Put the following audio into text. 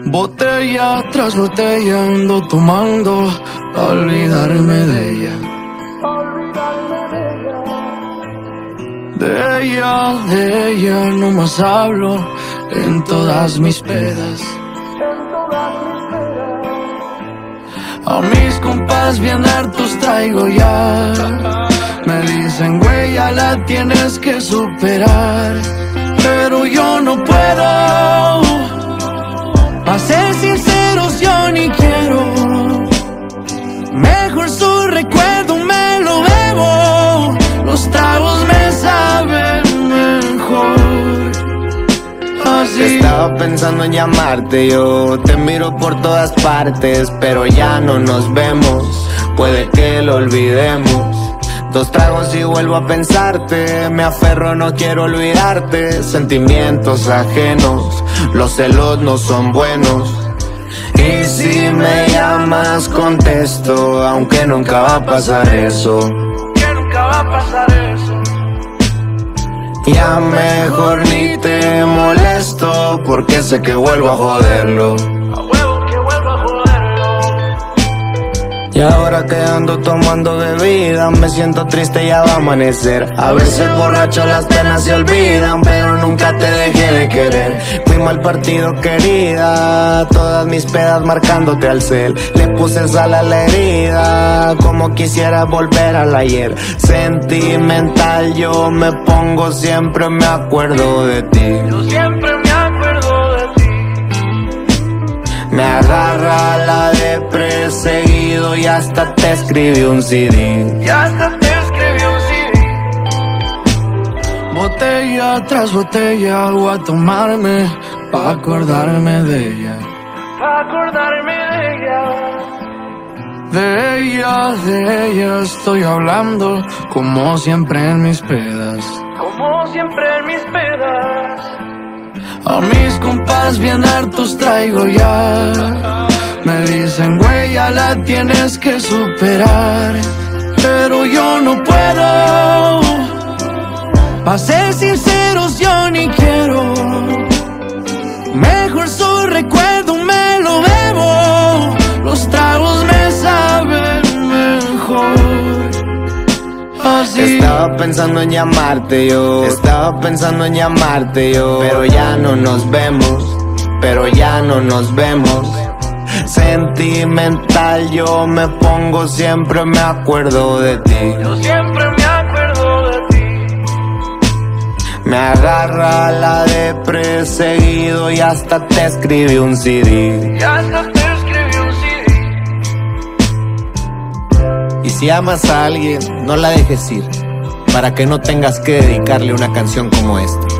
Botella tras botella ando tomando pa' olvidarme de ella. De ella no más hablo en todas mis pedas. A mis compas bien hartos traigo ya. Me dicen, güey, ya la tienes que superar. Pero yo no puedo. Pa' ser sinceros yo ni quiero. Mejor su recuerdo me lo bebo. Los tragos me saben mejor así. Estaba pensando en llamarte, yo te miro por todas partes, pero ya no nos vemos, puede que lo olvidemos. 2 tragos y vuelvo a pensarte, me aferro, no quiero olvidarte. Sentimientos ajenos, los celos no son buenos. Y si me llamas contesto, aunque nunca va a pasar eso. Que nunca va a pasar eso. Ya mejor ni te molesto, porque sé que vuelvo a joderlo. A huevo que vuelvo a joderlo. Y ahora que ando tomando bebida, me siento triste, ya va a amanecer. A veces borracho las penas se olvidan, pero nunca te dejé de querer. Fui mal partido, querida, todas mis pedas marcándote al cel. Le puse sal a la herida, como quisiera volver al ayer. Sentimental yo me pongo, siempre me acuerdo de ti. Yo siempre me acuerdo de ti. Me agarra la depre seguido y hasta te escribí un CD. Y hasta te escribí un CD. Botella tras botella voy a tomarme pa' acordarme de ella. Pa' acordarme de ella. De ella estoy hablando como siempre en mis pedas. Como siempre en mis pedas. A mis compas bien hartos traigo ya. Me dicen, güey, ya la tienes que superar. Pero yo no puedo. Pa' ser sinceros yo ni quiero. Mejor su recuerdo me lo bebo. Los tragos me saben mejor así. Estaba pensando en llamarte yo, estaba pensando en llamarte yo. Pero ya no nos vemos, pero ya no nos vemos. Sentimental yo me pongo, siempre me acuerdo de ti. Yo siempre me acuerdo de ti. Me agarra la depre seguido y hasta te escribí un CD. Y hasta te escribí un CD. Y si amas a alguien, no la dejes ir, para que no tengas que dedicarle una canción como esta.